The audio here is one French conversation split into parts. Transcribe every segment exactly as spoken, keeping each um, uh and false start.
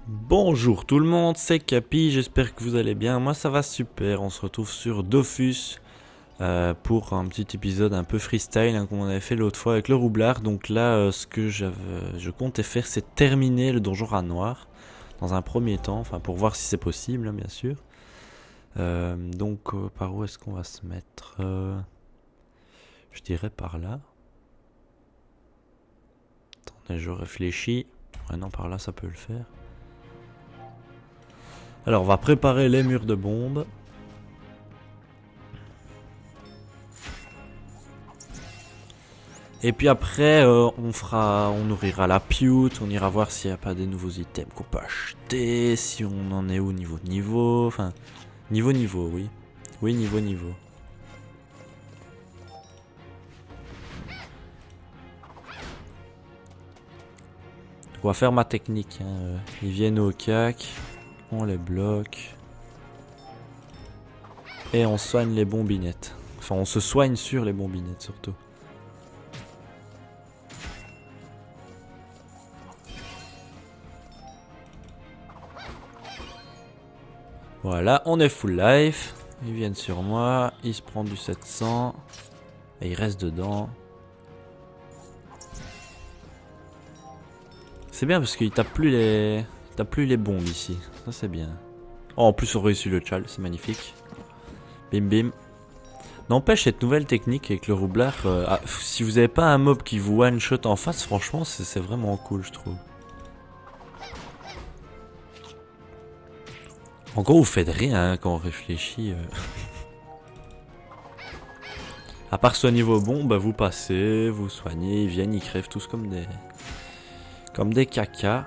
Bonjour tout le monde, c'est Capi, j'espère que vous allez bien, moi ça va super, on se retrouve sur Dofus euh, pour un petit épisode un peu freestyle hein, comme on avait fait l'autre fois avec le roublard. Donc là euh, ce que j'avais, je comptais faire c'est terminer le donjon rat noir dans un premier temps, enfin pour voir si c'est possible hein, bien sûr. Euh, donc euh, par où est-ce qu'on va se mettre euh, Je dirais par là. Attendez, je réfléchis, ouais, non par là ça peut le faire. Alors on va préparer les murs de bombes. Et puis après euh, on fera, on ouvrira la pute, on ira voir s'il n'y a pas des nouveaux items qu'on peut acheter, si on en est où niveau niveau, enfin niveau niveau oui. Oui niveau niveau. Donc on va faire ma technique, hein. Ils viennent au cac, on les bloque. Et on soigne les bombinettes. Enfin on se soigne sur les bombinettes surtout. Voilà, on est full life. Ils viennent sur moi, ils se prennent du sept cents. Et ils restent dedans. C'est bien parce qu'il tape plus les... Il tape plus les bombes ici. Ça c'est bien. Oh, en plus on réussit le chal, c'est magnifique. Bim bim. N'empêche cette nouvelle technique avec le roublard, euh, ah, si vous avez pas un mob qui vous one shot en face, franchement c'est vraiment cool je trouve. En gros vous faites rien hein, quand on réfléchit. Euh... à part soigner vos bombes, bah, vous passez, vous soignez, ils viennent, ils crèvent tous comme des... Comme des caca.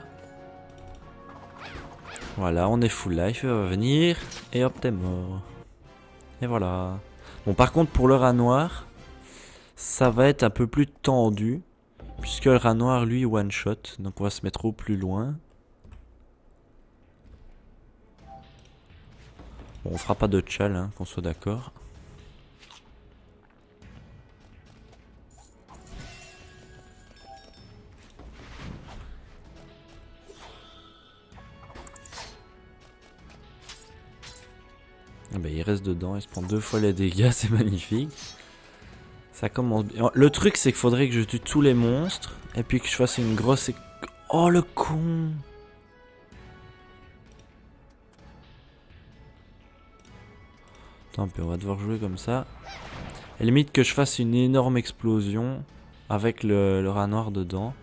Voilà, on est full life, il va venir. Et hop, t'es mort. Et voilà. Bon, par contre, pour le rat noir, ça va être un peu plus tendu. Puisque le rat noir, lui, one shot. Donc on va se mettre au plus loin. Bon, on fera pas de tchal, hein, qu'on soit d'accord. Ah bah, il reste dedans, il se prend deux fois les dégâts, c'est magnifique. Ça commence bien. Le truc, c'est qu'il faudrait que je tue tous les monstres. Et puis que je fasse une grosse... Oh, le con! Tant pis, on va devoir jouer comme ça. Et limite que je fasse une énorme explosion avec le, le rat noir dedans.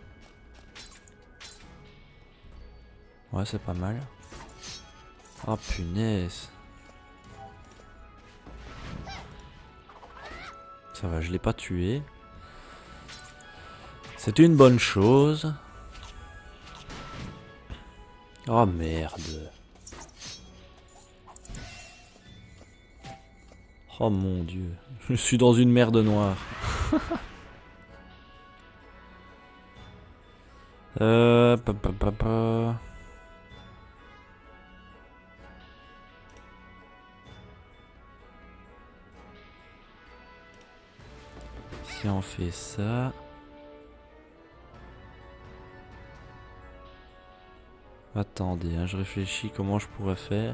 Ouais, c'est pas mal. Oh, punaise. Ça va, je l'ai pas tué. C'est une bonne chose. Oh merde. Oh mon dieu. Je suis dans une merde noire. euh... Pa, pa, pa, pa. Si on fait ça... Attendez, hein, je réfléchis comment je pourrais faire.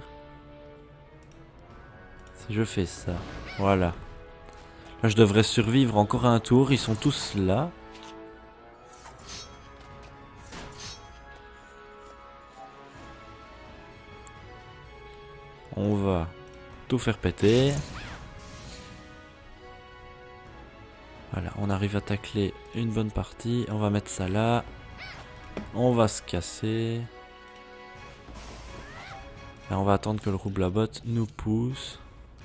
Si je fais ça, voilà. Là je devrais survivre encore un tour, ils sont tous là. On va tout faire péter. Voilà, on arrive à tacler une bonne partie. On va mettre ça là. On va se casser. Et on va attendre que le roublabot nous pousse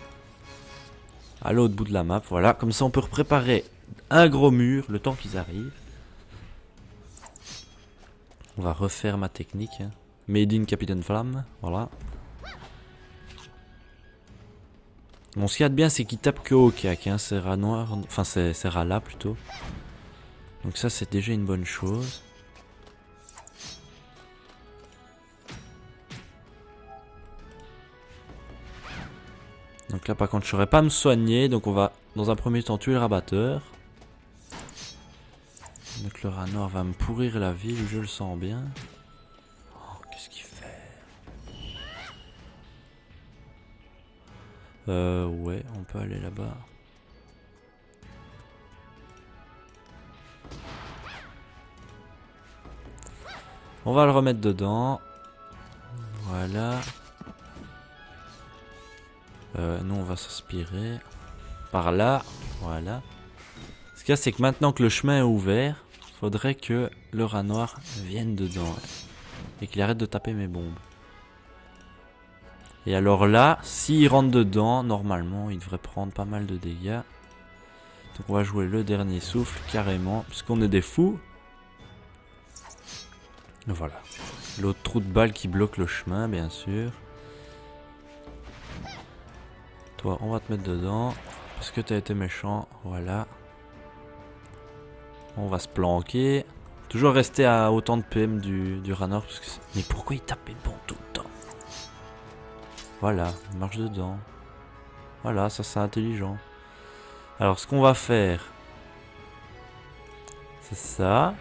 à l'autre bout de la map. Voilà, comme ça on peut préparer un gros mur le temps qu'ils arrivent. On va refaire ma technique. Hein. Made in Capitaine Flamme. Voilà. Bon, ce qu'il y a de bien, c'est qu'il tape que au cac. Hein. C'est rat noir. Enfin, c'est rat là plutôt. Donc, ça, c'est déjà une bonne chose. Donc là par contre je ne saurais pas me soigner. Donc on va dans un premier temps tuer le rabatteur. Donc le rat noir va me pourrir la ville, je le sens bien. Oh, qu'est-ce qu'il fait? Euh, ouais, on peut aller là-bas. On va le remettre dedans. Voilà. Euh, nous, on va s'aspirer. Par là. Voilà. Ce qu'il y a, c'est que maintenant que le chemin est ouvert, il faudrait que le rat noir vienne dedans. Et qu'il arrête de taper mes bombes. Et alors là, s'il rentre dedans, normalement, il devrait prendre pas mal de dégâts. Donc on va jouer le dernier souffle, carrément, puisqu'on est des fous. Voilà. L'autre trou de balle qui bloque le chemin, bien sûr. Toi, on va te mettre dedans, parce que t'as été méchant, voilà. On va se planquer. Toujours rester à autant de P M du, du rat noir, parce que... Mais pourquoi il tape les bombes tout le temps? Voilà, il marche dedans. Voilà, ça c'est intelligent. Alors ce qu'on va faire, c'est ça.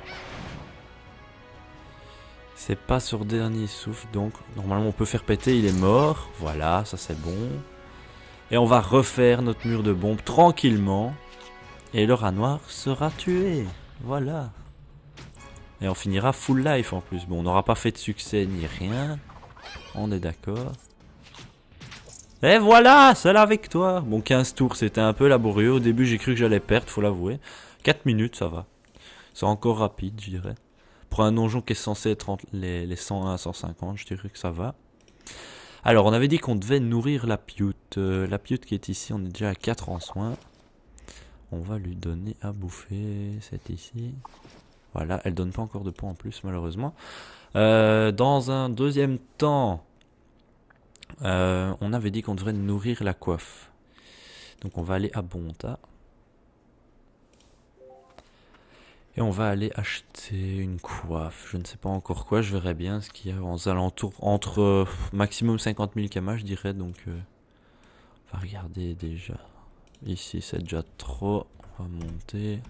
C'est pas sur dernier souffle, donc normalement on peut faire péter, il est mort. Voilà, ça c'est bon. Et on va refaire notre mur de bombes tranquillement. Et le rat noir sera tué. Voilà. Et on finira full life en plus. Bon, on n'aura pas fait de succès ni rien. On est d'accord. Et voilà, c'est la victoire. Bon, quinze tours, c'était un peu laborieux. Au début, j'ai cru que j'allais perdre, faut l'avouer. quatre minutes, ça va. C'est encore rapide, je dirais. Pour un donjon qui est censé être entre les, les cent un à cent cinquante, je dirais que ça va. Alors, on avait dit qu'on devait nourrir la pioute. Euh, la pioute qui est ici, on est déjà à quatre en soins. On va lui donner à bouffer. C'est ici. Voilà, elle donne pas encore de points en plus, malheureusement. Euh, dans un deuxième temps... Euh, on avait dit qu'on devrait nourrir la coiffe. Donc on va aller à Bonta. Et on va aller acheter une coiffe. Je ne sais pas encore quoi, je verrai bien ce qu'il y a aux alentours. Entre euh, maximum cinquante mille kamas, je dirais. Donc euh, on va regarder déjà. Ici c'est déjà trop. On va monter.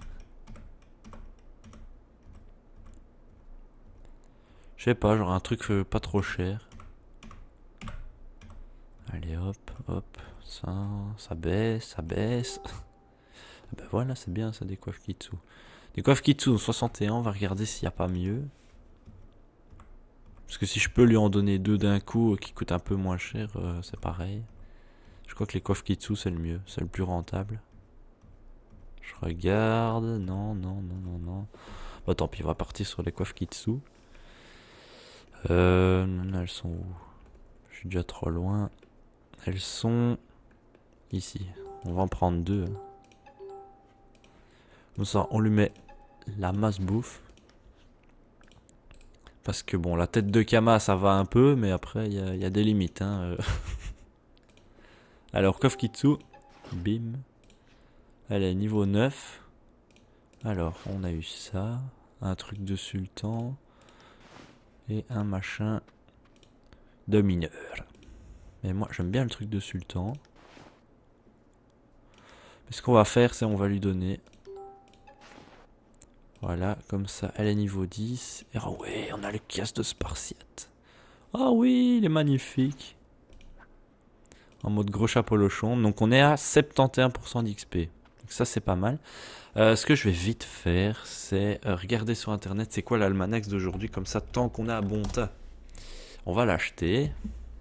Je sais pas, genre un truc euh, pas trop cher. Allez hop, hop, ça, ça baisse, ça baisse. Ben voilà, c'est bien ça, des coiffes Kitsu. Des coiffes Kitsu soixante et un, on va regarder s'il n'y a pas mieux. Parce que si je peux lui en donner deux d'un coup qui coûtent un peu moins cher, euh, c'est pareil. Je crois que les coiffes Kitsu c'est le mieux, c'est le plus rentable. Je regarde, non, non, non, non, non. Bon tant pis, on va partir sur les coiffes Kitsu. Euh, non, elles sont où? Je suis déjà trop loin. Elles sont ici. On va en prendre deux. Comme ça, on lui met la masse bouffe. Parce que bon, la tête de Kama, ça va un peu, mais après, il y, y a des limites. Hein. Alors, Kof Kitsu. Bim. Elle est niveau neuf. Alors, on a eu ça. Un truc de sultan. Et un machin de mineur. Mais moi, j'aime bien le truc de sultan. Mais ce qu'on va faire, c'est on va lui donner... Voilà, comme ça, elle est niveau dix. Et oh ouais, on a le casque de Spartiate. Ah oui, il est magnifique. En mode gros chapeau lochon. Donc on est à soixante et onze pour cent d'X P. Donc ça, c'est pas mal. Euh, ce que je vais vite faire, c'est euh, regarder sur internet c'est quoi l'almanax d'aujourd'hui. Comme ça, tant qu'on a à Bonta, on va l'acheter.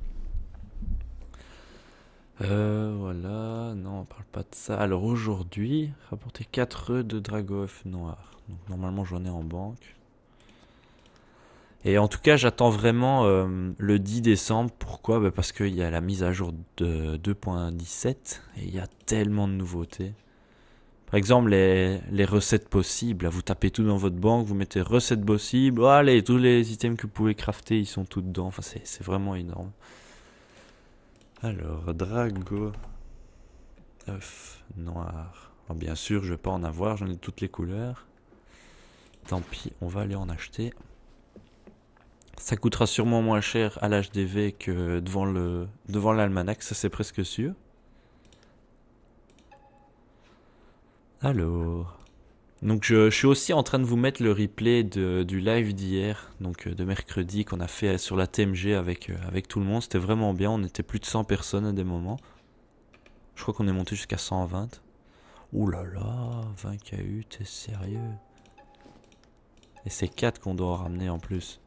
Euh, voilà, non, on parle pas de ça. Alors aujourd'hui, rapporter quatre œufs de Dragof noir. Donc normalement j'en ai en banque. Et en tout cas j'attends vraiment euh, le dix décembre. Pourquoi? Bah parce qu'il y a la mise à jour de deux point dix-sept. Et il y a tellement de nouveautés. Par exemple les, les recettes possibles. Là, vous tapez tout dans votre banque, vous mettez recettes possibles. Oh, allez, tous les items que vous pouvez crafter, ils sont tout dedans. Enfin c'est vraiment énorme. Alors, Drago œuf noir. Alors, bien sûr, je vais pas en avoir, j'en ai toutes les couleurs. Tant pis, on va aller en acheter. Ça coûtera sûrement moins cher à l'H D V que devant le devant l'almanach, ça c'est presque sûr. Alors, donc je, je suis aussi en train de vous mettre le replay de, du live d'hier, donc de mercredi qu'on a fait sur la T M G avec, avec tout le monde. C'était vraiment bien, on était plus de cent personnes à des moments. Je crois qu'on est monté jusqu'à cent vingt. Ouh là là, vingt K U, t'es sérieux? Et c'est quatre qu'on doit ramener en plus.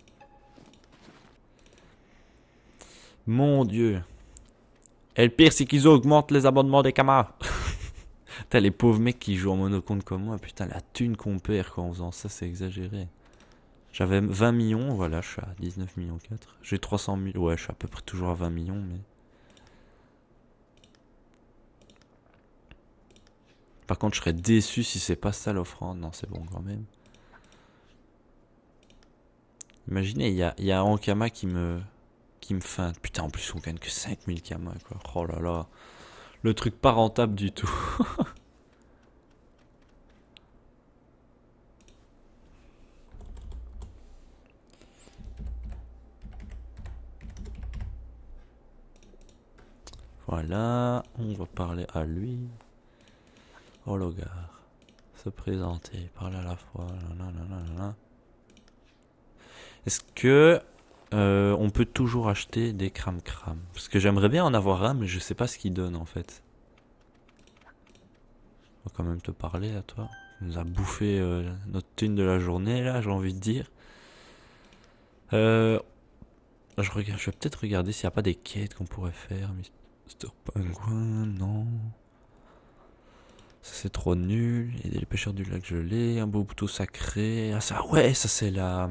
Mon dieu. Et le pire, c'est qu'ils augmentent les abonnements des camas. T'as les pauvres mecs qui jouent en monocompte comme moi. Putain, la thune qu'on perd quand en faisant ça, c'est exagéré. J'avais vingt millions, voilà, je suis à dix-neuf millions quatre. J'ai trois cent mille, ouais, je suis à peu près toujours à vingt millions, mais... Par contre, je serais déçu si c'est pas ça l'offrande. Non, c'est bon quand même. Imaginez, il y a, y a Ankama qui me... qui me feinte. Putain, en plus, on gagne que cinq mille Kama, quoi. Oh là là. Le truc pas rentable du tout. Voilà, on va parler à lui. Hologar. Se présenter, parler à la fois. Est-ce que euh, on peut toujours acheter des cram cram? Parce que j'aimerais bien en avoir un, mais je sais pas ce qu'il donne en fait. On va quand même te parler à toi. On nous a bouffé euh, notre thune de la journée là, j'ai envie de dire. Euh, je, regarde, je vais peut-être regarder s'il n'y a pas des quêtes qu'on pourrait faire. mister Penguin, non. Ça c'est trop nul. Aider les pêcheurs du lac gelé, un beau bouton sacré. Ah ça, ouais, ça c'est la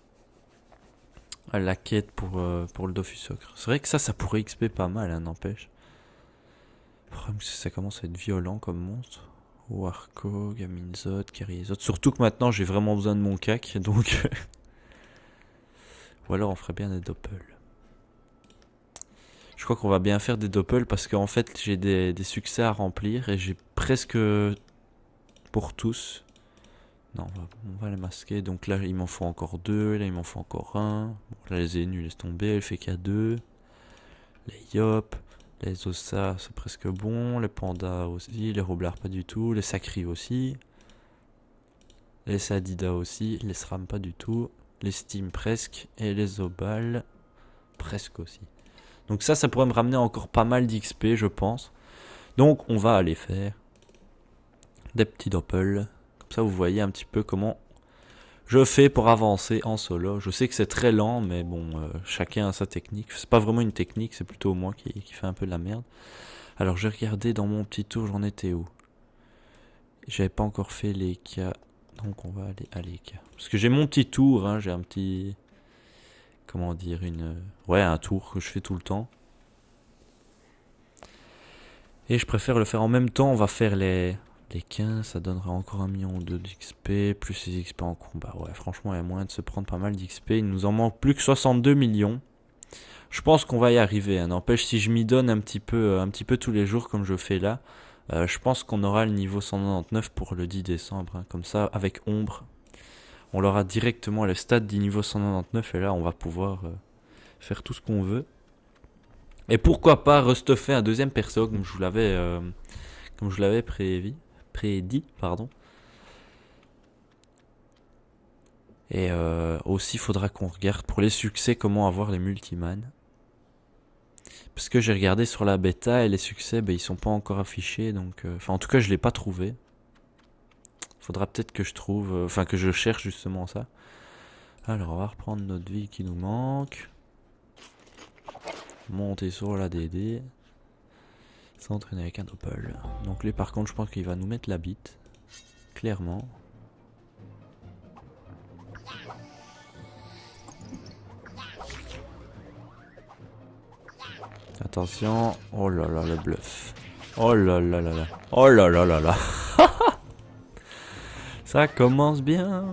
la quête pour euh, pour le Dofus Socre. C'est vrai que ça, ça pourrait X P pas mal, hein, n'empêche. Le problème c'est que ça commence à être violent comme monstre. Warco, Gaminzot, Keriezot. Surtout que maintenant j'ai vraiment besoin de mon cac, donc. Ou alors on ferait bien des doppels. Je crois qu'on va bien faire des doppels parce qu'en fait j'ai des, des succès à remplir et j'ai presque pour tous. Non, on va, on va les masquer. Donc là il m'en faut encore deux, là il m'en faut encore un. Bon, là les Énus laisse tomber, elle fait qu'à deux. Les Yop, les Ossa c'est presque bon, les Pandas aussi, les Roblards pas du tout, les Sacri aussi. Les Sadida aussi, les Sram pas du tout. Les Steam presque, et les Obal presque aussi. Donc ça, ça pourrait me ramener encore pas mal d'X P, je pense. Donc on va aller faire des petits doppels. Comme ça, vous voyez un petit peu comment je fais pour avancer en solo. Je sais que c'est très lent, mais bon, euh, chacun a sa technique. C'est pas vraiment une technique, c'est plutôt moi qui, qui fait un peu de la merde. Alors j'ai regardé dans mon petit tour, j'en étais où? J'avais pas encore fait les cas. Donc on va aller à l'E K. Parce que j'ai mon petit tour, hein, j'ai un petit... Comment dire, une... Ouais, un tour que je fais tout le temps. Et je préfère le faire en même temps, on va faire les... Les quinze, ça donnera encore un million ou deux d'X P, plus les X P en combat. Ouais, franchement, il y a moyen de se prendre pas mal d'X P. Il nous en manque plus que soixante-deux millions. Je pense qu'on va y arriver, hein. N'empêche, si je m'y donne un petit peu, un petit peu tous les jours comme je fais là, Euh, je pense qu'on aura le niveau cent quatre-vingt-dix-neuf pour le dix décembre. Hein. Comme ça, avec Ombre, on l'aura directement le stade du niveau cent quatre-vingt-dix-neuf. Et là, on va pouvoir euh, faire tout ce qu'on veut. Et pourquoi pas restuffer un deuxième perso, comme je vous l'avais euh, comme je l'avais prédit, prédit, pardon. Et euh, aussi, il faudra qu'on regarde pour les succès comment avoir les multiman. Parce que j'ai regardé sur la bêta et les succès, ben, ils sont pas encore affichés. Donc, euh, enfin, en tout cas, je l'ai pas trouvé. Faudra peut-être que je trouve, euh, enfin que je cherche justement ça. Alors, on va reprendre notre ville qui nous manque. Monter sur la D D. S'entraîner avec un doppel. Donc lui, par contre, je pense qu'il va nous mettre la bite. Clairement. Attention. Oh là là, le bluff. Oh là là là là. Oh là là là là. Ça commence bien.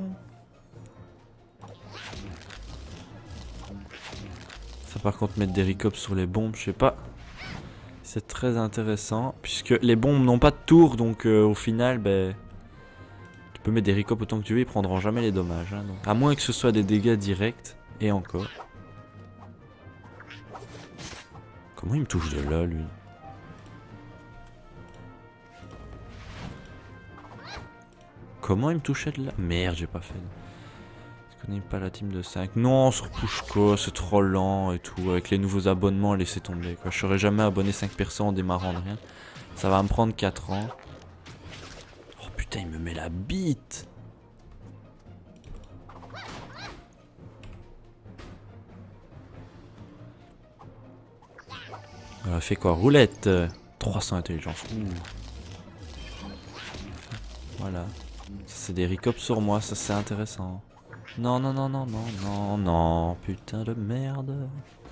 Ça par contre, mettre des recops sur les bombes, je sais pas. C'est très intéressant. Puisque les bombes n'ont pas de tour, donc euh, au final, ben... tu peux mettre des recops autant que tu veux, ils prendront jamais les dommages. Hein, donc. À moins que ce soit des dégâts directs, et encore. Comment il me touche de là, lui? Comment il me touchait de là? Merde, j'ai pas fait. Je connais pas la team de cinq. Non, sur Pushko, c'est trop lent et tout. Avec les nouveaux abonnements, laissez tomber, quoi. Je serais jamais abonné cinq personnes en démarrant de rien. Ça va me prendre quatre ans. Oh putain, il me met la bite. On a fait quoi? Roulette. trois cents intelligence. Ouh. Voilà. Ça c'est des recops sur moi, ça c'est intéressant. Non, non, non, non, non, non, non. Putain de merde.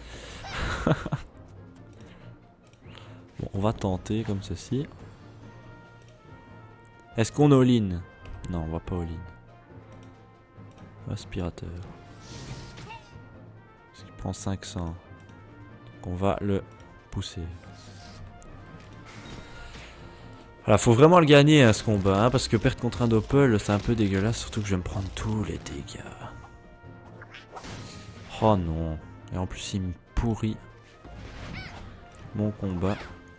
Bon, on va tenter comme ceci. Est-ce qu'on all-in? Non, on va pas all-in. Aspirateur. Parce qu'il prend cinq cents. Donc on va le pousser. Voilà, faut vraiment le gagner hein, ce combat, hein, parce que perdre contre un doppel, c'est un peu dégueulasse, surtout que je vais me prendre tous les dégâts. Oh non. Et en plus il me pourrit mon combat.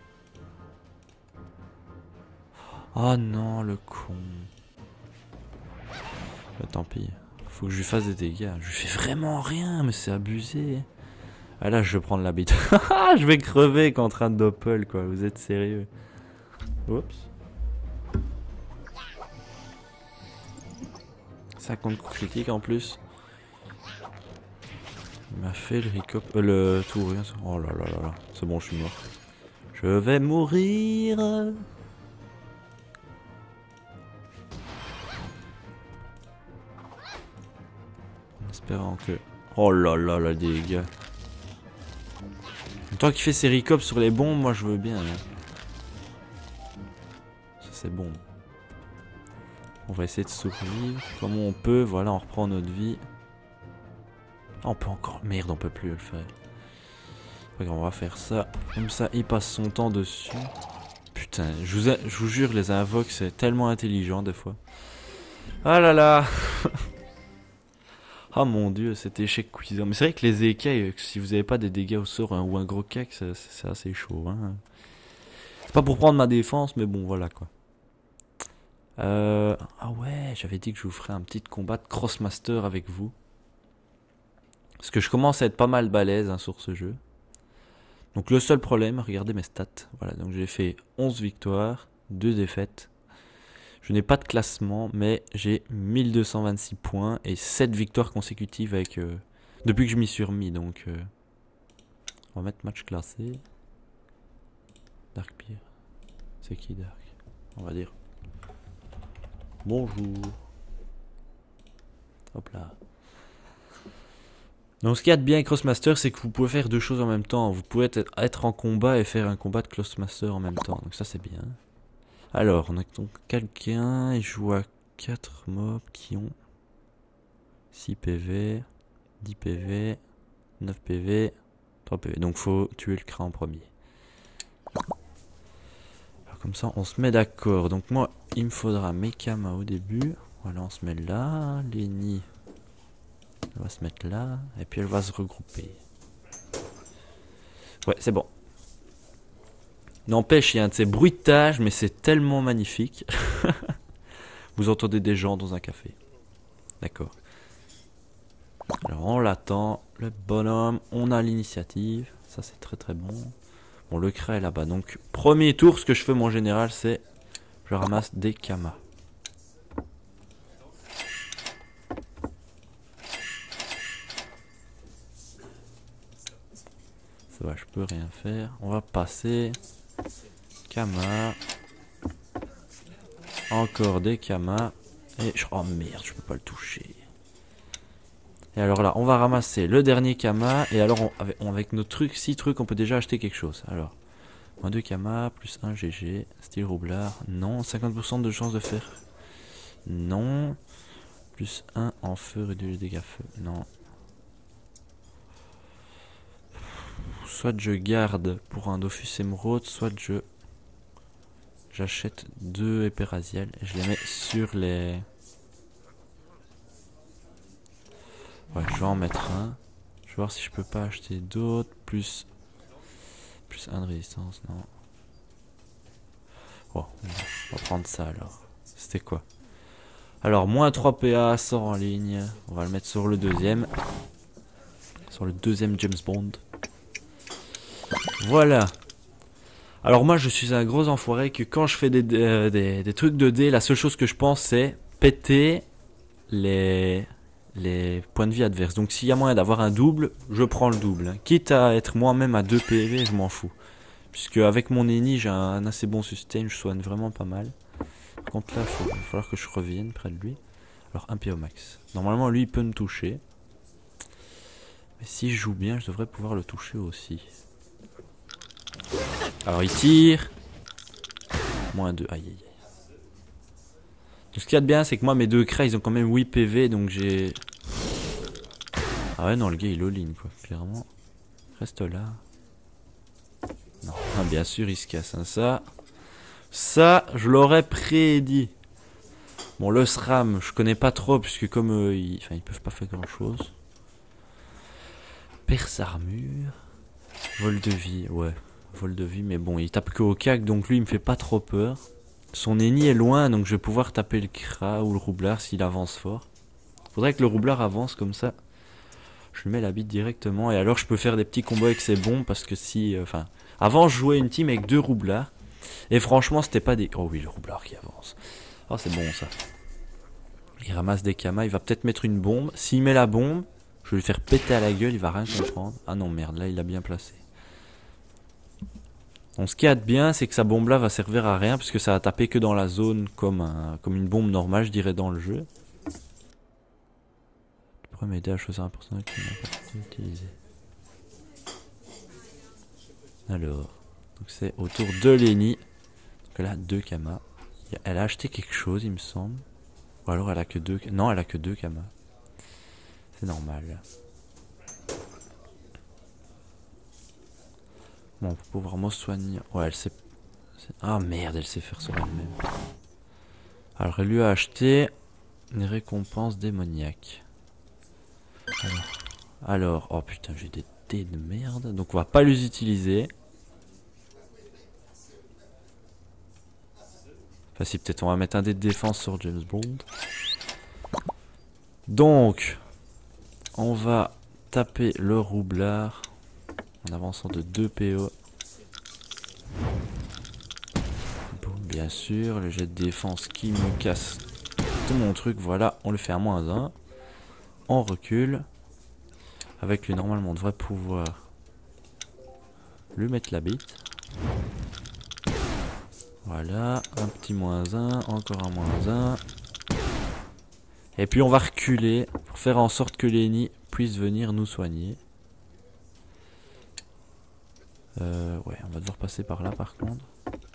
Oh non, le con. Bah, tant pis. Faut que je lui fasse des dégâts. Je lui fais vraiment rien, mais c'est abusé. Ah là, je vais prendre la bite. Je vais crever contre un doppel, quoi. Vous êtes sérieux? Oups. Ça compte coup critique en plus. Il m'a fait le recop. Euh, le tout rien. Oh là là là là. C'est bon, je suis mort. Je vais mourir. En espérant que. Oh là là là, des dégâts. Tant qu'il fait ses recops sur les bombes, moi je veux bien. Hein. Ça c'est bon. On va essayer de survivre comme on peut. Voilà, on reprend notre vie. Ah, on peut encore. Merde, on peut plus le faire. On va faire ça. Comme ça, il passe son temps dessus. Putain, je vous, a... je vous jure, les invoques, c'est tellement intelligent des fois. Ah là là. Ah mon dieu, cet échec cuisant. Mais c'est vrai que les écailles, si vous avez pas des dégâts au sort hein, ou un gros cac, c'est assez chaud. Hein. C'est pas pour prendre ma défense, mais bon, voilà quoi. Euh... Ah ouais, j'avais dit que je vous ferais un petit combat de Crossmaster avec vous. Parce que je commence à être pas mal balèze hein, sur ce jeu. Donc le seul problème, regardez mes stats. Voilà, donc j'ai fait onze victoires, deux défaites. Je n'ai pas de classement, mais j'ai mille deux cent vingt-six points et sept victoires consécutives avec euh, depuis que je m'y suis remis. Donc, euh, on va mettre match classé. Dark Beer. C'est qui Dark? On va dire. Bonjour. Hop là. Donc, ce qu'il y a de bien avec Crossmaster, c'est que vous pouvez faire deux choses en même temps. Vous pouvez être, être en combat et faire un combat de Crossmaster en même temps. Donc, ça, c'est bien. Alors, on a donc quelqu'un, il joue à quatre mobs qui ont six P V, dix P V, neuf P V, trois P V. Donc, faut tuer le cran en premier. Alors, comme ça, on se met d'accord. Donc, moi, il me faudra mes kamas au début. Voilà, on se met là. Lenny, elle va se mettre là. Et puis, elle va se regrouper. Ouais, c'est bon. N'empêche, il y a un de ces bruitages, mais c'est tellement magnifique. Vous entendez des gens dans un café. D'accord. Alors, on l'attend. Le bonhomme, on a l'initiative. Ça, c'est très très bon. Bon, le cra est là-bas. Donc, premier tour, ce que je fais, mon général, c'est... Je ramasse des kamas. Ça va, je peux rien faire. On va passer... Kama. Encore des kamas. Et je... Oh merde, je peux pas le toucher. Et alors là, on va ramasser le dernier kama. Et alors, on, avec, on, avec nos trucs, six trucs, on peut déjà acheter quelque chose. Alors, moins deux kamas, plus un G G. Style roublard. Non. cinquante pour cent de chance de faire. Non. Plus un en feu, réduit les dégâts feu. Non. Soit je garde pour un Dofus émeraude, soit je... J'achète deux épées rasiales et je les mets sur les... Ouais, je vais en mettre un. Je vais voir si je peux pas acheter d'autres. Plus... Plus un de résistance, non. Oh, on va prendre ça alors. C'était quoi? Alors, moins trois P A, sort en ligne. On va le mettre sur le deuxième. Sur le deuxième James Bond. Voilà. Alors moi je suis un gros enfoiré que quand je fais des, des, des, des trucs de dés, la seule chose que je pense c'est péter les, les points de vie adverses. Donc s'il y a moyen d'avoir un double, je prends le double. Hein. Quitte à être moi-même à deux P V, je m'en fous. Puisque avec mon ennemi j'ai un assez bon sustain, je soigne vraiment pas mal. Par contre là il va falloir que je revienne près de lui. Alors un P O max. Normalement lui il peut me toucher. Mais si je joue bien je devrais pouvoir le toucher aussi. Alors il tire. Moins deux. Aïe aïe aïe. Donc, ce qu'il y a de bien c'est que moi mes deux crays ils ont quand même huit P V donc j'ai... Ah ouais non le gars il all-in quoi clairement. Reste là. Non. Ah, bien sûr il se casse hein. Ça. Ça je l'aurais prédit. Bon le SRAM je connais pas trop puisque comme euh, ils... Enfin, ils peuvent pas faire grand chose. Perce armure. Vol de vie ouais. Vol de vie mais bon il tape que au cac donc lui il me fait pas trop peur. Son ennemi est loin donc je vais pouvoir taper le Kra ou le roublard s'il avance fort. Faudrait que le roublard avance comme ça. Je lui mets la bite directement et alors je peux faire des petits combos avec ses bombes parce que si... Enfin... Euh, avant je jouais une team avec deux roublards. Et franchement c'était pas des... Oh oui le roublard qui avance. Oh c'est bon ça. Il ramasse des kamas, il va peut-être mettre une bombe. S'il met la bombe, je vais lui faire péter à la gueule, il va rien comprendre. Ah non merde là il a bien placé. Donc ce qui est bien, c'est que sa bombe là va servir à rien puisque ça va taper que dans la zone comme, un, comme une bombe normale, je dirais, dans le jeu. Tu pourrais m'aider à choisir un personnage qui n'a pas été utilisé. Alors, donc c'est au tour de Lenny. Donc elle a deux kamas. Elle a acheté quelque chose, il me semble. Ou alors elle a que deux. Non, elle a que deux kamas. C'est normal. Bon, pour pouvoir me soigner. Ouais, elle sait. Ah merde, elle sait faire sur elle-même. Alors, elle lui a acheté une récompense démoniaque. Alors, alors oh putain, j'ai des dés de merde. Donc, on va pas les utiliser. Enfin, si, peut-être on va mettre un dé de défense sur James Bond. Donc, on va taper le roublard. En avançant de deux P O. Bon, bien sûr, le jet de défense qui me casse tout mon truc. Voilà, on le fait à moins un. On recule. Avec lui, normalement, on devrait pouvoir lui mettre la bite. Voilà, un petit moins un, encore un moins un. Et puis on va reculer pour faire en sorte que Lenny puisse venir nous soigner. Euh, ouais, on va devoir passer par là par contre.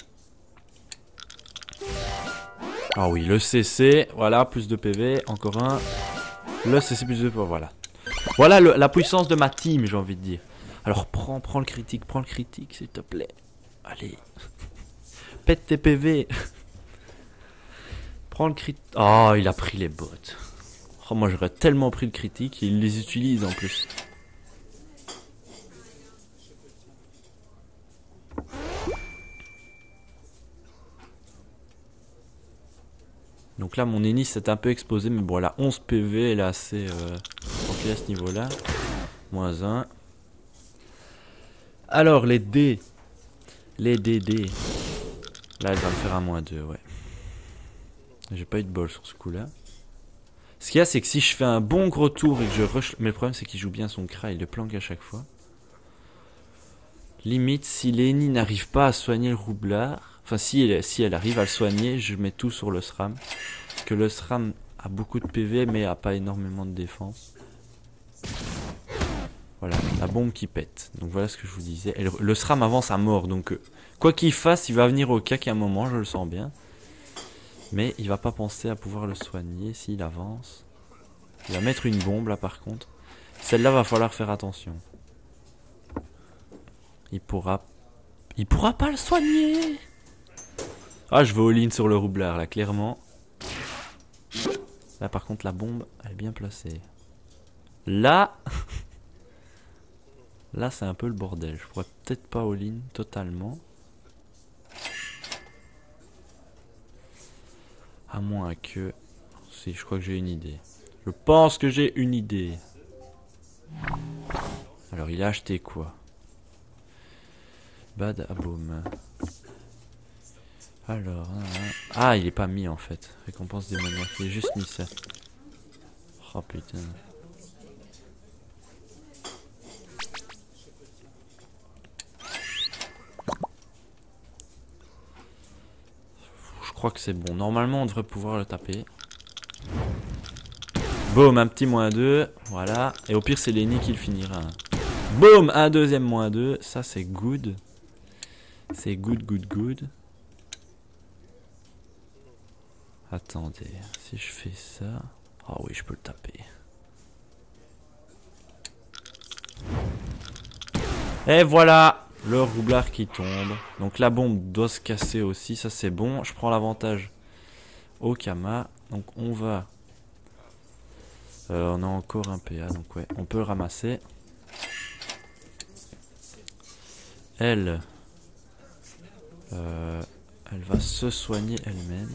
Ah oui, le C C, voilà, plus de P V, encore un. Le C C plus de P V, voilà. Voilà le, la puissance de ma team, j'ai envie de dire. Alors prends, prends le critique, prends le critique, s'il te plaît. Allez. Pète tes P V. Prends le critique. Oh, il a pris les bottes. Oh, moi j'aurais tellement pris le critique, et il les utilise en plus. Donc là mon ennemi s'est un peu exposé mais bon elle a onze P V, elle est assez euh, tranquille à ce niveau là. Moins un. Alors les dés. Les D D. Là elle va me faire un moins deux ouais. J'ai pas eu de bol sur ce coup là. Ce qu'il y a c'est que si je fais un bon gros tour et que je rush... Mais le problème c'est qu'il joue bien son Kra, il le planque à chaque fois. Limite si Lenny n'arrive pas à soigner le roublard. Enfin, si elle, si elle arrive à le soigner, je mets tout sur le SRAM. Parce que le SRAM a beaucoup de P V, mais a pas énormément de défense. Voilà, la bombe qui pète. Donc voilà ce que je vous disais. Et le, le SRAM avance à mort. Donc, euh, quoi qu'il fasse, il va venir au cac à un moment, je le sens bien. Mais il va pas penser à pouvoir le soigner s'il avance. Il va mettre une bombe là par contre. Celle-là va falloir faire attention. Il pourra... Il pourra pas le soigner. Ah, je vais all-in sur le roublard, là, clairement. Là, par contre, la bombe, elle est bien placée. Là... Là, c'est un peu le bordel. Je pourrais peut-être pas all-in totalement. À moins que... Si, je crois que j'ai une idée. Je pense que j'ai une idée. Alors, il a acheté quoi? Bad Aboom. Alors, hein, ah, il est pas mis en fait. Récompense démoniaque, il est juste mis ça. Oh putain. Je crois que c'est bon. Normalement, on devrait pouvoir le taper. Boum, un petit moins deux. Voilà. Et au pire, c'est Lenny qui le finira. Boum, un deuxième moins deux. Ça, c'est good. C'est good, good, good. Attendez, si je fais ça... Ah oui, je peux le taper. Et voilà, le roublard qui tombe. Donc la bombe doit se casser aussi, ça c'est bon. Je prends l'avantage au Kama. Donc on va... Euh, on a encore un P A, donc ouais, on peut le ramasser. Elle... Euh, elle va se soigner elle-même.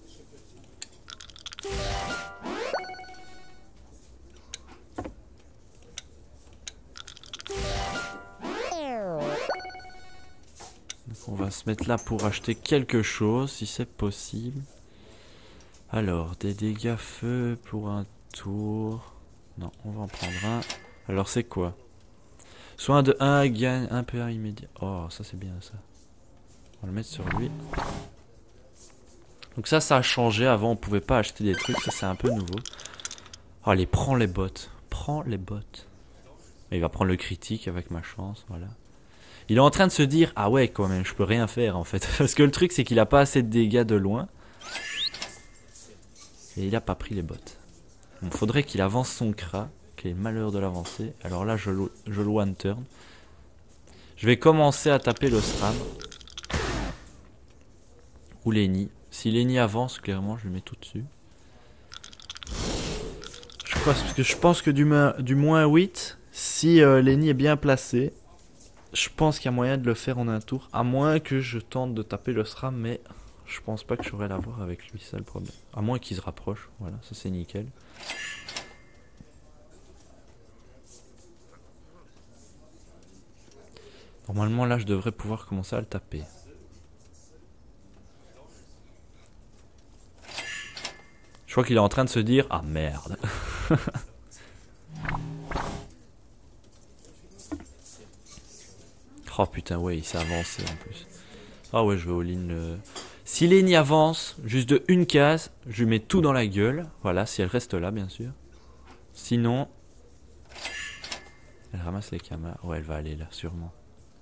On va se mettre là pour acheter quelque chose, si c'est possible. Alors, des dégâts feu pour un tour. Non, on va en prendre un. Alors, c'est quoi? Soin de un, gagne un P A immédiat. Oh, ça c'est bien ça. On va le mettre sur lui. Donc ça, ça a changé. Avant, on pouvait pas acheter des trucs. Ça, c'est un peu nouveau. Oh, allez, prends les bottes. Prends les bottes. Il va prendre le critique avec ma chance, voilà. Il est en train de se dire, ah ouais, quand même, je peux rien faire en fait. Parce que le truc, c'est qu'il a pas assez de dégâts de loin. Et il a pas pris les bottes. Il faudrait qu'il avance son cra, qu'il ait le malheur de l'avancer. Alors là, je le, je le one turn. Je vais commencer à taper le Stram. Ou Lenny. Si Lenny avance, clairement, je le mets tout dessus. Je crois, parce que je pense que du, du moins huit, si euh, Lenny est bien placé, je pense qu'il y a moyen de le faire en un tour. À moins que je tente de taper le Stram, mais je pense pas que j'aurai l'avoir avec lui, ça le problème. À moins qu'il se rapproche, voilà, ça c'est nickel. Normalement là je devrais pouvoir commencer à le taper. Je crois qu'il est en train de se dire, ah merde. Oh putain, ouais, il s'est avancé en plus. Ah ouais, je vais all-in le... Si Lenny avance, juste de une case, je lui mets tout dans la gueule. Voilà, si elle reste là, bien sûr. Sinon... Elle ramasse les camas. Ouais, elle va aller là, sûrement.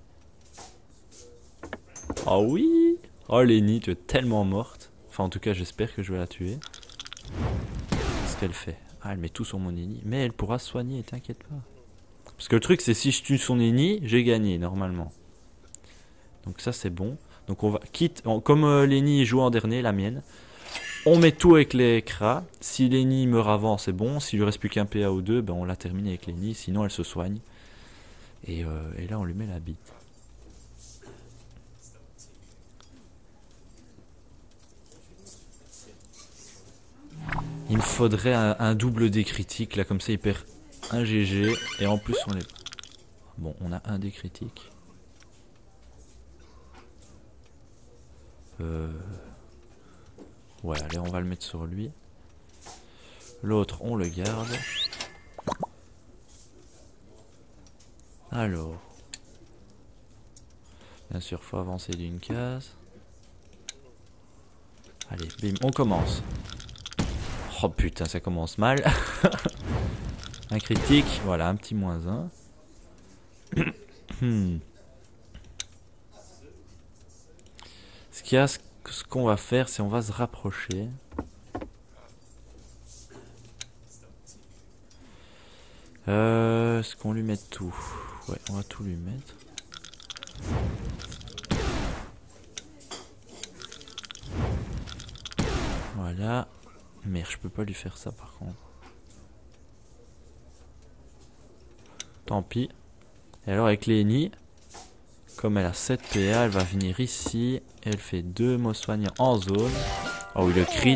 Oh oui. Oh Lenny, tu es tellement morte. Enfin, en tout cas, j'espère que je vais la tuer. Qu'est-ce qu'elle fait? Ah, elle met tout sur mon Lenny. Mais elle pourra se soigner, t'inquiète pas. Parce que le truc, c'est si je tue son Lenny, j'ai gagné, normalement. Donc ça, c'est bon. Donc on va... Quitte... Comme euh, Lenny joue en dernier, la mienne. On met tout avec les cras. Si Lenny meurt avant, c'est bon. S'il lui reste plus qu'un P A ou deux, ben on la termine avec Lenny. Sinon, elle se soigne. Et, euh, et là, on lui met la bite. Il me faudrait un, un double dé critique. Là, comme ça, il perd un G G. Et en plus, on les... Bon, on a un dé critique. Euh... Ouais, allez, on va le mettre sur lui. L'autre, on le garde. Alors. Bien sûr, faut avancer d'une case. Allez, bim, on commence. Oh putain, ça commence mal. Un critique, voilà, un petit moins un. hmm. Ce qu'il y a, ce qu'on va faire, c'est on va se rapprocher. Euh, est-ce qu'on lui met tout? Ouais, on va tout lui mettre. Voilà. Merde, je peux pas lui faire ça par contre. Tant pis. Et alors avec Lenny, comme elle a sept P A, elle va venir ici. Elle fait deux mots soignants en zone. Oh oui, le crit.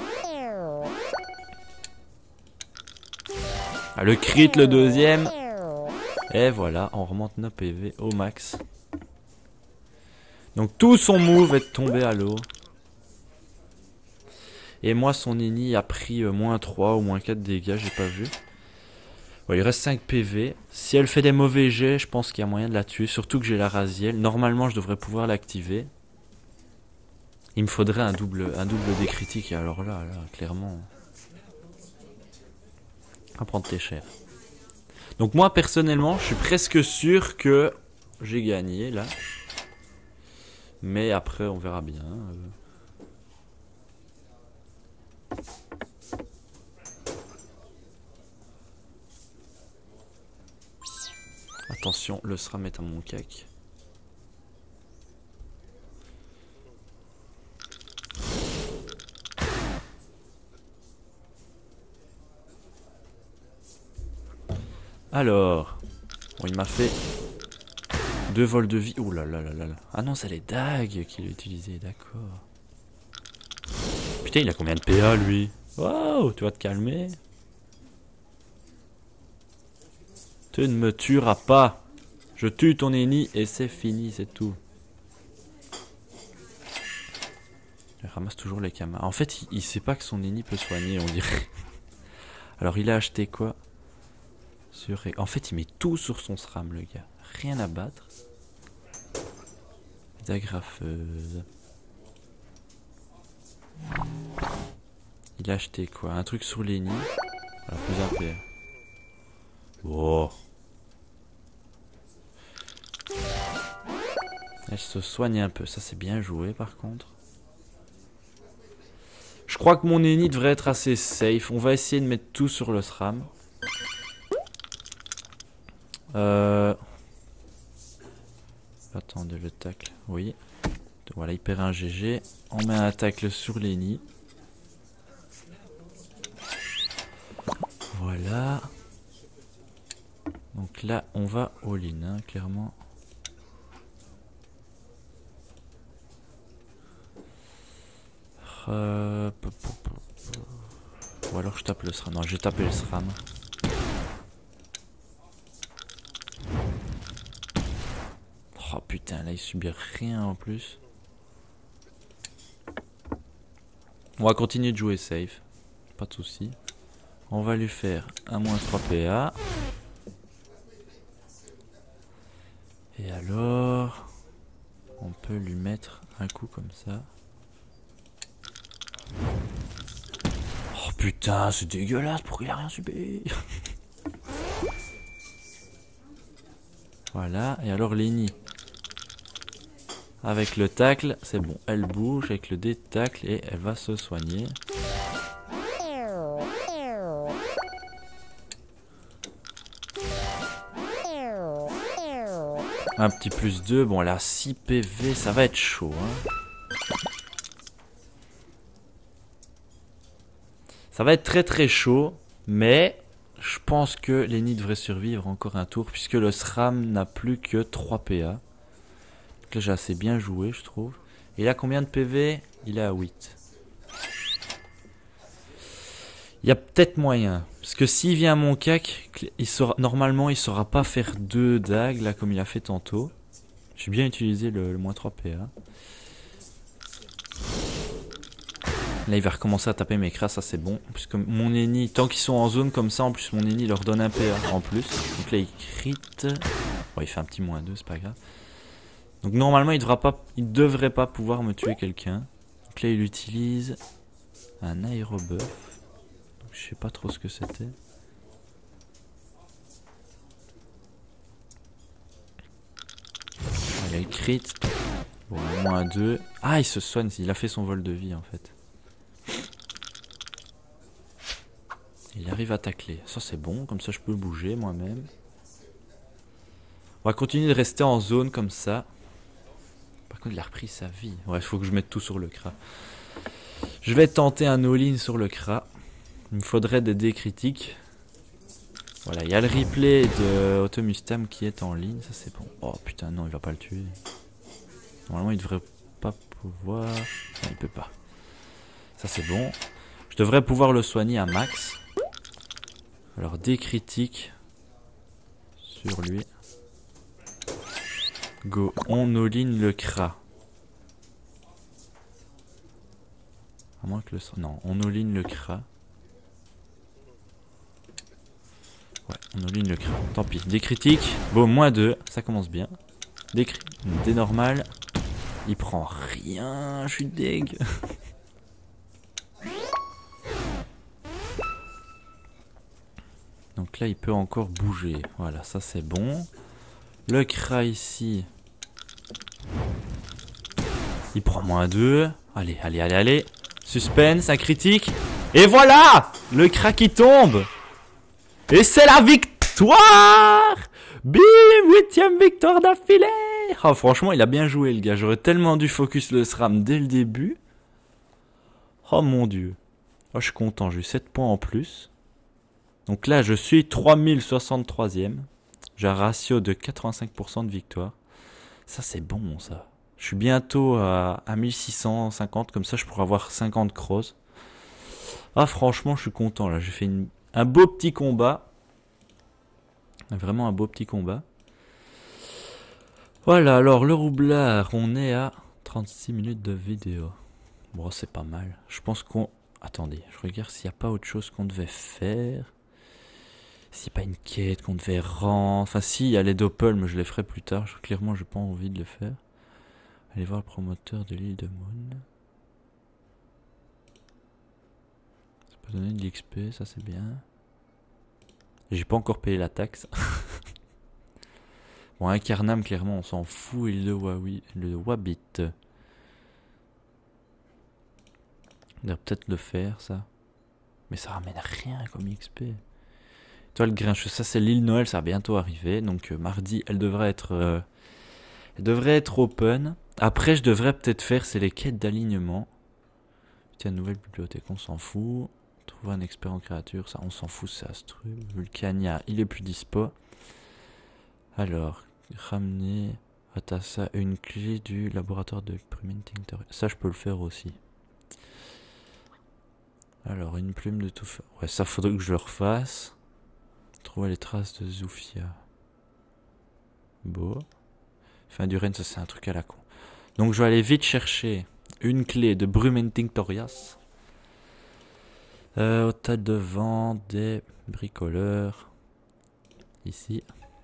Ah, le crit, le deuxième. Et voilà, on remonte nos P V au max. Donc tout son move est tombé à l'eau. Et moi son Nini a pris euh, moins trois ou moins quatre dégâts, j'ai pas vu. Ouais, il reste cinq P V. Si elle fait des mauvais jets, je pense qu'il y a moyen de la tuer. Surtout que j'ai la Raziel. Normalement, je devrais pouvoir l'activer. Il me faudrait un double, un double dé critique. Et alors là, là, clairement... On va prendre tes chers. Donc moi, personnellement, je suis presque sûr que j'ai gagné, là. Mais après, on verra bien. Attention, le SRAM est à mon cac. Alors, bon, il m'a fait deux vols de vie. Ouh là là là là là. Ah non, c'est les dagues qu'il a utilisé, d'accord. Putain, il a combien de P A lui? Waouh, tu vas te calmer. Tu ne me tueras pas. Je tue ton ennemi et c'est fini, c'est tout. Il ramasse toujours les camas. En fait, il, il sait pas que son ennemi peut soigner, on dirait. Alors, il a acheté quoi? Sur... En fait, il met tout sur son SRAM, le gars. Rien à battre. Agrafeuse. Il a acheté quoi? Un truc sur les nids. Alors, plus un P. Oh. Elle se soigne un peu. Ça, c'est bien joué, par contre. Je crois que mon ennemi devrait être assez safe. On va essayer de mettre tout sur le SRAM. Euh... Attendez, le tacle. Oui. Voilà, il perd un G G. On met un tacle sur les nids. Voilà. Donc là, on va all-in, hein, clairement. Euh... Ou alors je tape le SRAM. Non, j'ai tapé le SRAM. Oh putain, là il subit rien en plus. On va continuer de jouer safe. Pas de soucis. On va lui faire un moins trois P A. Et alors... On peut lui mettre un coup comme ça. Oh putain, c'est dégueulasse, pourquoi il a rien subi? Voilà, et alors Lenny. Avec le tacle, c'est bon, elle bouge avec le dé de tacle et elle va se soigner. Un petit plus deux, bon elle a six P V, ça va être chaud. Hein. Ça va être très très chaud, mais je pense que Lenny devrait survivre encore un tour puisque le SRAM n'a plus que trois P A. Donc là j'ai assez bien joué je trouve. Et il a combien de P V? Il est à huit. Il y a peut-être moyen. Parce que s'il vient à mon cac, il saura, normalement il ne saura pas faire deux dagues là comme il a fait tantôt. J'ai bien utilisé le, le moins trois P A. Là il va recommencer à taper mes crasses, ça c'est bon. Puisque mon ennemi, tant qu'ils sont en zone comme ça, en plus mon ennemi leur donne un P A en plus. Donc là il crit. Bon il fait un petit moins deux, c'est pas grave. Donc normalement il devra pas, il devrait pas pouvoir me tuer quelqu'un. Donc là il utilise un aérobuff. Donc je sais pas trop ce que c'était. Voilà, il crit. Bon moins deux. Ah il se soigne, il a fait son vol de vie en fait. Il arrive à tacler. Ça c'est bon, comme ça je peux bouger moi-même. On va continuer de rester en zone comme ça. Par contre il a repris sa vie. Ouais, il faut que je mette tout sur le Kra. Je vais tenter un all-in sur le Kra. Il me faudrait des dés critiques. Voilà, il y a le replay de Automustam qui est en ligne. Ça c'est bon. Oh putain non, il va pas le tuer. Normalement il devrait pas pouvoir... Non, il peut pas. Ça c'est bon. Je devrais pouvoir le soigner à max. Alors des critiques sur lui. Go, on all-in le Kra. À moins que le... Non, on all-in le cra. Ouais, on all-in le cra. Tant pis. Des critiques. Bon, moins deux. Ça commence bien. Des, cri... des normales. Il prend rien. Je suis deg. Donc là, il peut encore bouger. Voilà, ça c'est bon. Le cra ici. Il prend moins deux. Allez, allez, allez, allez. Suspense, un critique. Et voilà! Le cra qui tombe. Et c'est la victoire! Bim! Huitième victoire d'affilée! Oh, franchement, il a bien joué, le gars. J'aurais tellement dû focus le SRAM dès le début. Oh mon dieu. Oh, je suis content, j'ai eu sept points en plus. Donc là, je suis trois mille soixante-troisième. J'ai un ratio de quatre-vingt-cinq pour cent de victoire. Ça, c'est bon, ça. Je suis bientôt à, à mille six cent cinquante. Comme ça, je pourrai avoir cinquante crosses. Ah, franchement, je suis content, là. J'ai fait une, un beau petit combat. Vraiment un beau petit combat. Voilà, alors, le roublard. On est à trente-six minutes de vidéo. Bon, c'est pas mal. Je pense qu'on... Attendez, je regarde s'il n'y a pas autre chose qu'on devait faire. S'il n'y a pas une quête qu'on devait rendre. Enfin, si, il y a les doppels, mais je les ferai plus tard. Je, clairement, j'ai pas envie de le faire. Allez voir le promoteur de l'île de Moon. Ça peut donner de l'X P, ça c'est bien. J'ai pas encore payé la taxe. Bon, un Carnam, clairement, on s'en fout. Et le Wabi, le Wabit. On devrait peut-être le faire, ça. Mais ça ramène rien comme X P. Toi, le grincheux, ça c'est l'île Noël, ça va bientôt arriver. Donc euh, mardi, elle devrait être, euh, elle devrait être open. Après, je devrais peut-être faire, c'est les quêtes d'alignement. Tiens, nouvelle bibliothèque, on s'en fout. Trouver un expert en créature, ça on s'en fout, c'est Astru. Vulcania, il est plus dispo. Alors, ramener à Tassa une clé du laboratoire de Brumenting. Ça, je peux le faire aussi. Alors, une plume de tout faire. Ouais, ça faudrait que je le refasse. Trouver les traces de Zufia. Beau. Fin du règne, ça c'est un truc à la con. Donc je vais aller vite chercher une clé de Brumenting Torias. Euh, au tas de vent des bricoleurs. Ici.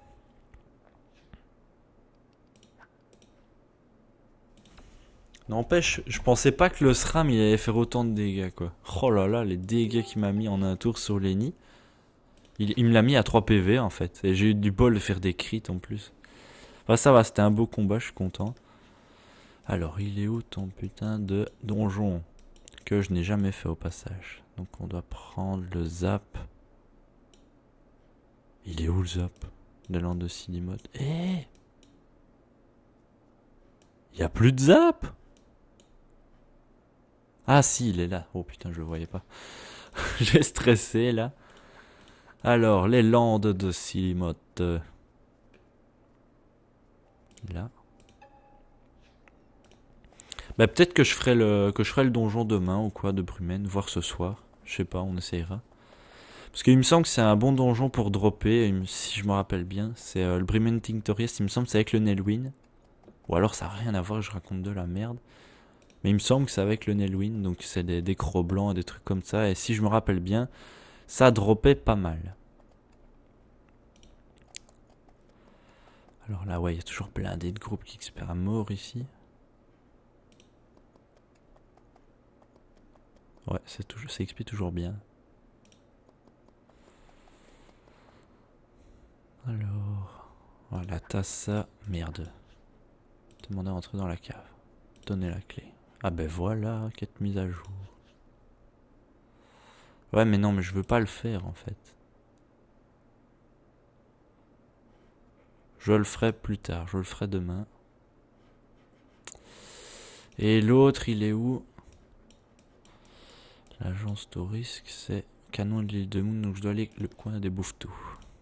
N'empêche, je pensais pas que le SRAM il allait faire autant de dégâts quoi. Oh là là, les dégâts qu'il m'a mis en un tour sur Lenny. Il, il me l'a mis à trois P V en fait. Et j'ai eu du bol de faire des crits en plus. Enfin ça va, c'était un beau combat, je suis content. Alors il est où ton putain de donjon? Que je n'ai jamais fait au passage. Donc on doit prendre le zap. Il est où le zap? De l'an de Silimote. Eh, il y a plus de zap? Ah si, il est là. Oh putain, je le voyais pas. J'ai stressé là. Alors, les landes de Silimote. Là. Bah peut-être que je ferai le que je ferai le donjon demain ou quoi de Brumen, voire ce soir. Je sais pas, on essayera. Parce qu'il me semble que c'est un bon donjon pour dropper, si je me rappelle bien. C'est euh, le Brumenting Torias, il me semble que c'est avec le Nelwyn. Ou alors ça n'a rien à voir, je raconte de la merde. Mais il me semble que c'est avec le Nelwyn, donc c'est des, des crocs blancs, des trucs comme ça. Et si je me rappelle bien, ça droppait pas mal. Alors là, ouais, il y a toujours blindé de groupes qui X P à mort ici. Ouais, c'est toujours, ça X P toujours bien. Alors, voilà, t'as ça. Merde. Demander à entrer dans la cave. Donner la clé. Ah ben voilà, quête mise à jour. Ouais, mais non, mais je veux pas le faire en fait. Je le ferai plus tard, je le ferai demain. Et l'autre, il est où? L'agence Tourisque, c'est canon de l'île de Moon, donc je dois aller le coin des bouffetous.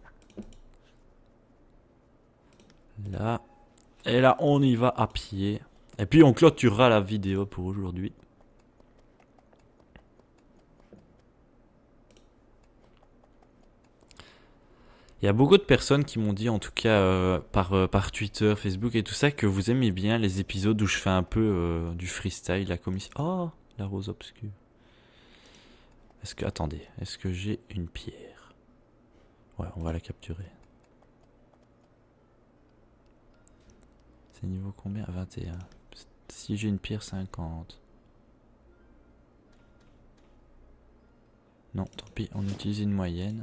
Là. Et là, on y va à pied. Et puis, on clôturera la vidéo pour aujourd'hui. Il y a beaucoup de personnes qui m'ont dit, en tout cas euh, par, euh, par Twitter, Facebook et tout ça, que vous aimez bien les épisodes où je fais un peu euh, du freestyle, la commission. Oh, la rose obscure. Est-ce que... Attendez, est-ce que j'ai une pierre? Ouais, on va la capturer. C'est niveau combien? vingt et un. Si j'ai une pierre, cinquante. Non, tant pis, on utilise une moyenne.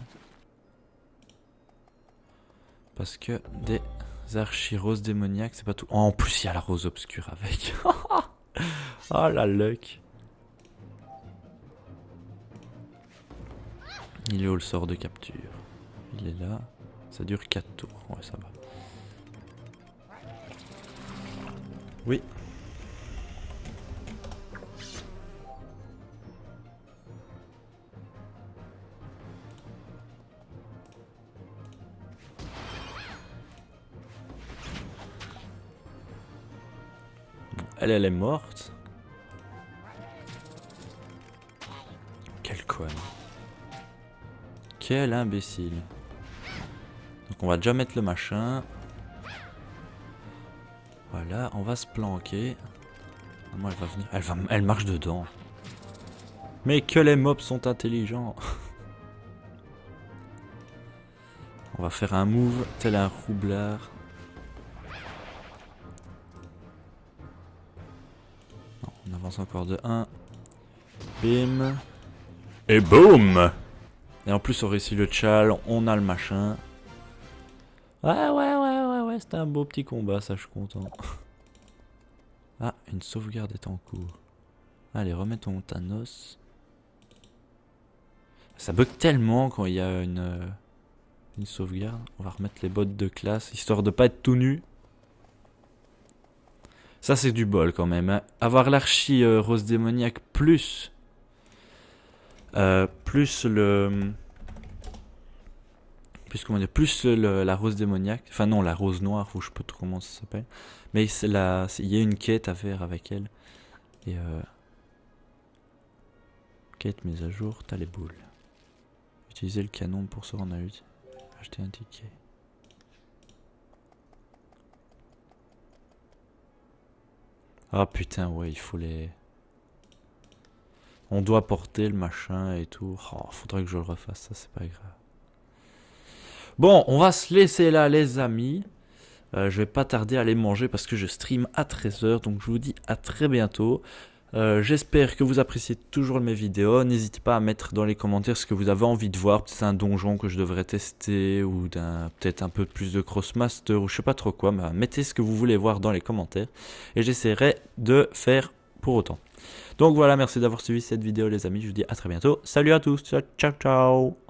Parce que des archiroses démoniaques, c'est pas tout. Oh, en plus, il y a la rose obscure avec. Oh la luck. Il est où le sort de capture? Il est là. Ça dure quatre tours. Ouais, ça va. Oui. Elle, elle est morte. Quel con. Quel imbécile. Donc on va déjà mettre le machin. Voilà, on va se planquer. Moi, elle va venir. Elle, va... elle marche dedans. Mais que les mobs sont intelligents. On va faire un move tel un roublard. Non, on avance encore de un. Bim. Et boum. Et en plus on réussit le tchal, on a le machin. Ouais ouais ouais ouais ouais, c'était un beau petit combat, ça je suis content. Ah, une sauvegarde est en cours. Allez, remettons Thanos. Ça bug tellement quand il y a une, euh, une sauvegarde. On va remettre les bottes de classe, histoire de pas être tout nu. Ça c'est du bol quand même, hein. Avoir l'archi euh, rose démoniaque plus... Euh, plus le... Plus comment dire, plus le, la rose démoniaque. Enfin non, la rose noire, ou je sais pas trop comment ça s'appelle. Mais c'est la, il y a une quête à faire avec elle. Et euh... quête mise à jour, t'as les boules. Utiliser le canon pour se rendre à l'ut. Acheter un ticket. Ah putain, ouais, il faut les... On doit porter le machin et tout. Oh, faudrait que je le refasse, ça c'est pas grave. Bon, on va se laisser là les amis. Euh, je vais pas tarder à aller manger parce que je stream à treize heures. Donc je vous dis à très bientôt. Euh, J'espère que vous appréciez toujours mes vidéos. N'hésitez pas à mettre dans les commentaires ce que vous avez envie de voir. Peut-être un donjon que je devrais tester. Ou peut-être un peu plus de Crossmaster. Ou je sais pas trop quoi. Mais mettez ce que vous voulez voir dans les commentaires. Et j'essaierai de faire pour autant. Donc voilà, merci d'avoir suivi cette vidéo les amis. Je vous dis à très bientôt. Salut à tous. Ciao ciao.